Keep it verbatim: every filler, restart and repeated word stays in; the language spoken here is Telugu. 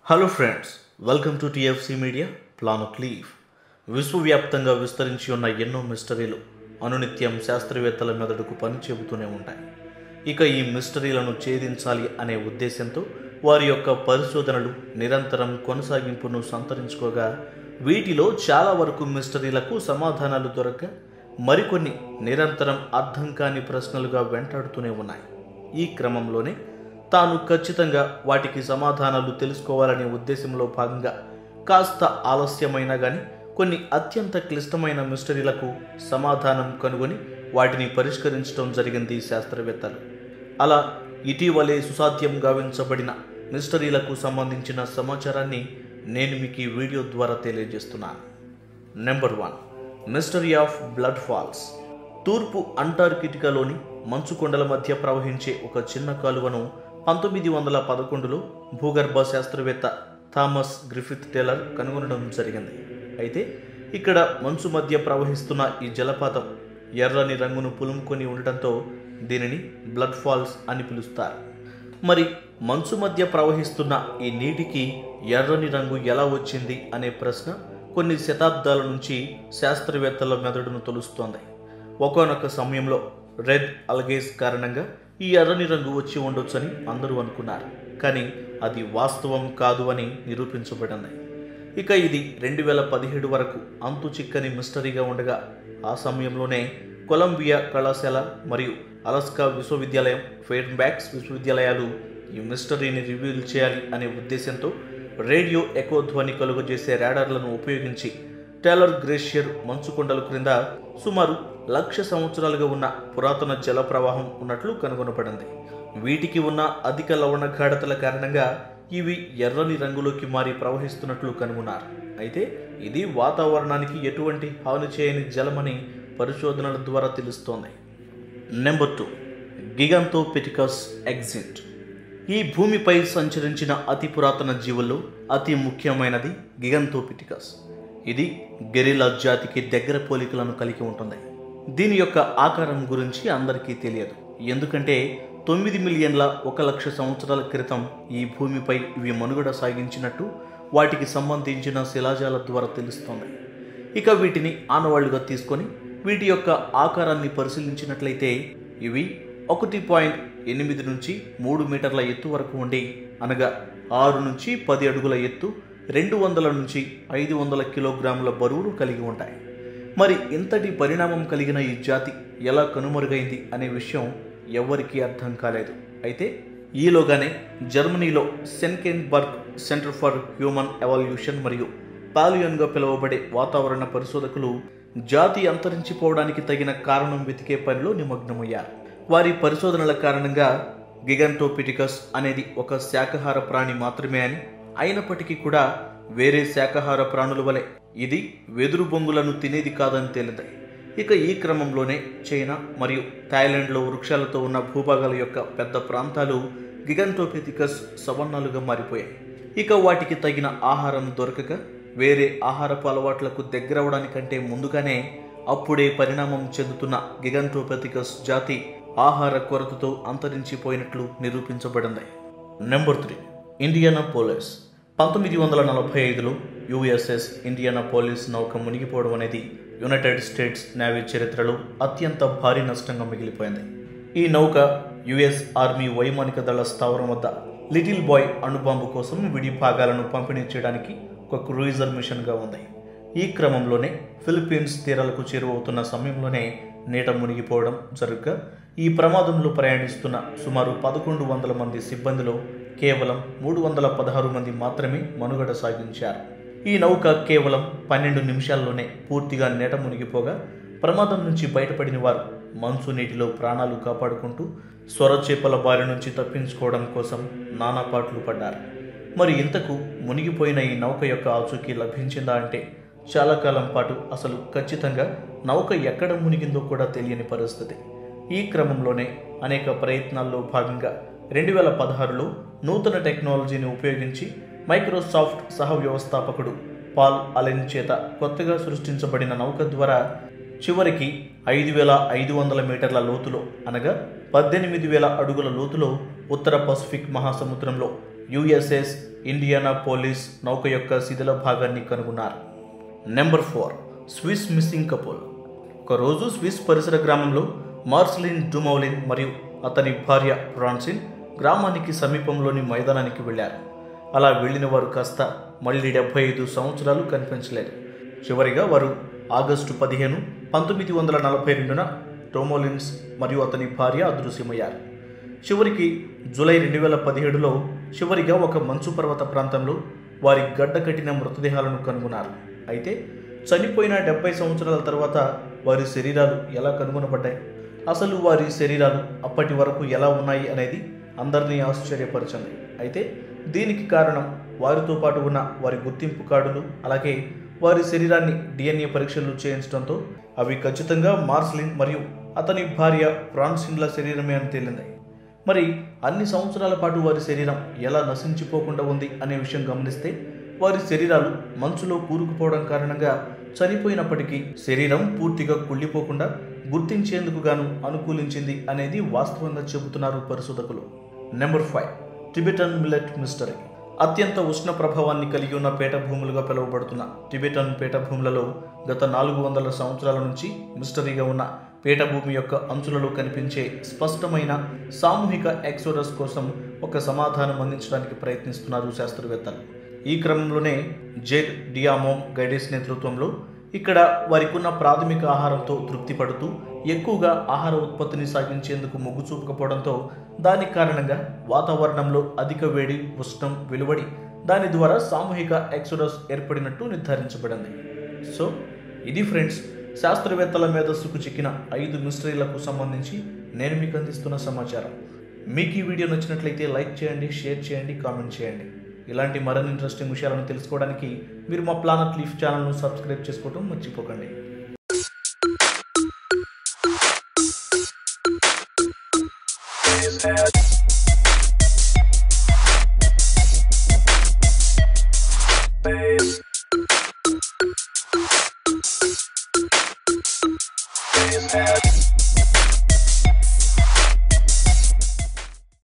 Hello friends, welcome to TFC media plan of leave. విశ్వవ్యాప్తంగా విస్తరించి ఉన్న ఎన్నో మిస్టరీలు అనునిత్యం శాస్త్రవేత్తల మెదడుకు పని చెబుతూనే ఉంటాయి. ఇక ఈ మిస్టరీలను ఛేదించాలి అనే ఉద్దేశంతో వారి యొక్క పరిశోధనలు నిరంతరం కొనసాగింపును సంతరించుకోగా వీటిలో చాలా వరకు మిస్టరీలకు సమాధానాలు దొరక్క మరికొన్ని నిరంతరం అర్థం కాని ప్రశ్నలుగా వెంటాడుతూనే ఉన్నాయి. ఈ క్రమంలోనే తాను ఖచ్చితంగా వాటికి సమాధానాలు తెలుసుకోవాలనే ఉద్దేశంలో భాగంగా కాస్త ఆలస్యమైనా కానీ కొన్ని అత్యంత క్లిష్టమైన మిస్టరీలకు సమాధానం కనుగొని వాటిని పరిష్కరించడం జరిగింది శాస్త్రవేత్తలు. అలా ఇటీవలే సుసాధ్యం గావించబడిన మిస్టరీలకు సంబంధించిన సమాచారాన్ని నేను మీకు ఈ వీడియో ద్వారా తెలియజేస్తున్నాను. Number one, mystery of blood falls. తూర్పు అంటార్కిటికాలోని మంచు కొండల మధ్య ప్రవహించే ఒక చిన్న కాలువను పంతొమ్మిది వందల పదకొండులో భూగర్భ శాస్త్రవేత్త థామస్ గ్రిఫిత్ టేలర్ కనుగొనడం జరిగింది. అయితే ఇక్కడ మంచు మధ్య ప్రవహిస్తున్న ఈ జలపాతం ఎర్రని రంగును పులుముకొని ఉండటంతో దీనిని బ్లడ్ ఫాల్స్ అని పిలుస్తారు. మరి మంచు మధ్య ప్రవహిస్తున్న ఈ నీటికి ఎర్రని రంగు ఎలా వచ్చింది అనే ప్రశ్న కొన్ని శతాబ్దాల నుంచి శాస్త్రవేత్తల మెదడును తొలుస్తోంది. ఒకానొక సమయంలో రెడ్ అల్గేస్ కారణంగా ఈ ఎర్రని రంగు వచ్చి ఉండొచ్చని అందరూ అనుకున్నారు. కానీ అది వాస్తవం కాదు అని నిరూపించబడింది. ఇక ఇది రెండు వేల పదిహేడు వరకు అంతు చిక్కని మిస్టరీగా ఉండగా ఆ సమయంలోనే కొలంబియా కళాశాల మరియు అలాస్కా విశ్వవిద్యాలయం, ఫెయిర్బ్యాంక్స్ విశ్వవిద్యాలయాలు ఈ మిస్టరీని రివీల్ చేయాలి అనే ఉద్దేశంతో రేడియో ఎకో ధ్వని కలుగజేసే రాడార్లను ఉపయోగించి టేలర్ గ్లేషియర్ మంచు కొండల క్రింద సుమారు లక్ష సంవత్సరాలుగా ఉన్న పురాతన జల ప్రవాహం ఉన్నట్లు కనుగొనబడింది. వీటికి ఉన్న అధిక లవణ గాఢతల కారణంగా ఇవి ఎర్రని రంగులోకి మారి ప్రవహిస్తున్నట్లు కనుగొన్నారు. అయితే ఇది వాతావరణానికి ఎటువంటి హాని చేయని జలమని పరిశోధనల ద్వారా తెలుస్తోంది. Number two, Gigantopithecus extinct. ఈ భూమిపై సంచరించిన అతి పురాతన జీవుల్లో అతి ముఖ్యమైనది గిగాంథోపిథెకస్. ఇది గెరిల్లా జాతికి దగ్గర పోలికలను కలిగి ఉంటుంది. దీని యొక్క ఆకారం గురించి అందరికీ తెలియదు, ఎందుకంటే తొమ్మిది మిలియన్ల ఒక లక్ష సంవత్సరాల క్రితం ఈ భూమిపై ఇవి మనుగడ సాగించినట్టు వాటికి సంబంధించిన శిలాజాల ద్వారా తెలుస్తోంది. ఇక వీటిని ఆనవాళ్లుగా తీసుకొని వీటి యొక్క ఆకారాన్ని పరిశీలించినట్లయితే ఇవి ఒకటి పాయింట్ ఎనిమిది నుంచి మూడు మీటర్ల ఎత్తు వరకు ఉండి, అనగా ఆరు నుంచి పది అడుగుల ఎత్తు, రెండు వందల నుంచి ఐదు వందల కిలోగ్రాముల బరువును కలిగి ఉంటాయి. మరి ఇంతటి పరిణామం కలిగిన ఈ జాతి ఎలా కనుమరుగైంది అనే విషయం ఎవ్వరికీ అర్థం కాలేదు. అయితే ఈలోగానే జర్మనీలో Senckenberg centre for human evolution మరియు పాలియోన్గా పిలువబడే వాతావరణ పరిశోధకులు జాతి అంతరించిపోవడానికి తగిన కారణం వెతికే పనిలో నిమగ్నమయ్యారు. వారి పరిశోధనల కారణంగా గిగాంథోపిథెకస్ అనేది ఒక శాకాహార ప్రాణి మాత్రమే అని, అయినప్పటికీ కూడా వేరే శాకాహార ప్రాణుల వలె ఇది వెదురు బొంగులను తినేది కాదని తేలింది. ఇక ఈ క్రమంలోనే చైనా మరియు థాయిలాండ్లో వృక్షాలతో ఉన్న భూభాగాల యొక్క పెద్ద ప్రాంతాలు గిగాంథోపిథెకస్ సవన్నాలుగా మారిపోయాయి. ఇక వాటికి తగిన ఆహారం దొరకక వేరే ఆహారపు అలవాట్లకు దగ్గరవడానికంటే ముందుగానే అప్పుడే పరిణామం చెందుతున్న గిగాంథోపిథెకస్ జాతి ఆహార కొరతతో అంతరించిపోయినట్లు నిరూపించబడింది. Number three, Indianapolis. పంతొమ్మిది వందల నలభై ఐదులో యుఎస్ఎస్ ఇండియానాపోలిస్ నౌక మునిగిపోవడం అనేది యునైటెడ్ స్టేట్స్ నేవీ చరిత్రలో అత్యంత భారీ నష్టంగా మిగిలిపోయింది. ఈ నౌక యుఎస్ ఆర్మీ వైమానిక దళ స్థావరం వద్ద లిటిల్ బాయ్ అణుబాంబు కోసం విడి భాగాలను పంపిణీ చేయడానికి ఒక క్రూయిజర్ మిషన్గా ఉంది. ఈ క్రమంలోనే ఫిలిప్పీన్స్ తీరాలకు చేరువవుతున్న సమయంలోనే నీట మునిగిపోవడం జరగగా ఈ ప్రమాదంలో ప్రయాణిస్తున్న సుమారు పదకొండు వందల మంది సిబ్బందిలో కేవలం మూడు వందల పదహారు మంది మాత్రమే మనుగడ సాగించారు. ఈ నౌక కేవలం పన్నెండు నిమిషాల్లోనే పూర్తిగా నీట మునిగిపోగా ప్రమాదం నుంచి బయటపడిన వారు మంచు నీటిలో ప్రాణాలు కాపాడుకుంటూ సొరచేపల బారి నుంచి తప్పించుకోవడం కోసం నానాపాట్లు పడ్డారు. మరి ఇంతకు మునిగిపోయిన ఈ నౌక యొక్క ఆచూకీ లభించిందా అంటే చాలా కాలం పాటు అసలు ఖచ్చితంగా నౌక ఎక్కడ మునిగిందో కూడా తెలియని పరిస్థితి. ఈ క్రమంలోనే అనేక ప్రయత్నాల్లో భాగంగా రెండు వేల పదహారులో నూతన టెక్నాలజీని ఉపయోగించి మైక్రోసాఫ్ట్ సహ వ్యవస్థాపకుడు పాల్ అలెన్ చేత కొత్తగా సృష్టించబడిన నౌక ద్వారా చివరికి ఐదు వేల ఐదు వందల మీటర్ల లోతులో, అనగా పద్దెనిమిది వేల అడుగుల లోతులో ఉత్తర పసిఫిక్ మహాసముద్రంలో యుఎస్ఎస్ ఇండియానా పోలీస్ నౌక యొక్క శిథిల భాగాన్ని కనుగొన్నారు. Number four Swiss missing couple. ఒకరోజు స్విస్ పరిసర గ్రామంలో మార్సిలిన్ డుమౌలిన్ మరియు అతని భార్య ఫ్రాన్సిన్ గ్రామానికి సమీపంలోని మైదానానికి వెళ్లారు. అలా వెళ్లిన వారు కాస్త మళ్ళీ డెబ్బై ఐదు సంవత్సరాలు కనిపించలేదు. చివరిగా వారు ఆగస్టు పదిహేను పంతొమ్మిది వందల నలభై రెండున డొమౌలిన్స్ మరియు అతని భార్య అదృశ్యమయ్యారు. చివరికి జూలై రెండు వేల పదిహేడులో చివరిగా ఒక మంచు పర్వత ప్రాంతంలో వారి గడ్డ కట్టిన మృతదేహాలను కనుగొన్నారు. అయితే చనిపోయిన డెబ్బై సంవత్సరాల తర్వాత వారి శరీరాలు ఎలా కనుగొనబడ్డాయి, అసలు వారి శరీరాలు అప్పటి వరకు ఎలా ఉన్నాయి అనేది అందరినీ ఆశ్చర్యపరిచింది. అయితే దీనికి కారణం వారితో పాటు ఉన్న వారి గుర్తింపు కార్డులు, అలాగే వారి శరీరాన్ని డిఎన్ఏ పరీక్షలు చేయించడంతో అవి ఖచ్చితంగా మార్సిలిన్ మరియు అతని భార్య ఫ్రాన్సిన్ల శరీరమే అని తేలింది. మరి అన్ని సంవత్సరాల పాటు వారి శరీరం ఎలా నశించిపోకుండా ఉంది అనే విషయం గమనిస్తే వారి శరీరాలు మంచులో కూరుకుపోవడం కారణంగా చనిపోయినప్పటికీ శరీరం పూర్తిగా కుళ్ళిపోకుండా గుర్తించేందుకు గాను అనుకూలించింది అనేది వాస్తవంగా చెబుతున్నారు పరిశోధకులు. Number five Tibetan millet mystery. అత్యంత ఉష్ణ ప్రభావాన్ని కలిగి ఉన్న పీఠభూములుగా పిలువబడుతున్న టిబెటన్ పీఠభూములలో గత నాలుగు వందల సంవత్సరాల నుంచి మిస్టరీగా ఉన్న పీఠభూమి యొక్క అంచులలో కనిపించే స్పష్టమైన సామూహిక ఎక్సోడస్ కోసం ఒక సమాధానం అందించడానికి ప్రయత్నిస్తున్నారు శాస్త్రవేత్తలు. ఈ క్రమంలోనే జెడ్ డియామోమ్ గైడెస్ నేతృత్వంలో ఇక్కడ వారికున్న ప్రాథమిక ఆహారంతో తృప్తి పడుతూ ఎక్కువగా ఆహార ఉత్పత్తిని సాగించేందుకు మొగ్గు చూపకపోవడంతో దాని కారణంగా వాతావరణంలో అధిక వేడి, ఉష్ణం వెలువడి దాని ద్వారా సామూహిక ఎక్సోడస్ ఏర్పడినట్టు నిర్ధారించబడింది. సో ఇది ఫ్రెండ్స్, శాస్త్రవేత్తల మేధస్సుకు చిక్కిన ఐదు మిస్టరీలకు సంబంధించి నేను మీకు అందిస్తున్న సమాచారం. మీకు ఈ వీడియో నచ్చినట్లయితే లైక్ చేయండి, షేర్ చేయండి, కామెంట్ చేయండి. ఇలాంటి మరిన్ని ఇంట్రెస్టింగ్ విషయాలను తెలుసుకోవడానికి మీరు మా ప్లానెట్ లీఫ్ ఛానల్ను సబ్స్క్రైబ్ చేసుకోవడం మర్చిపోకండి. Base. Base.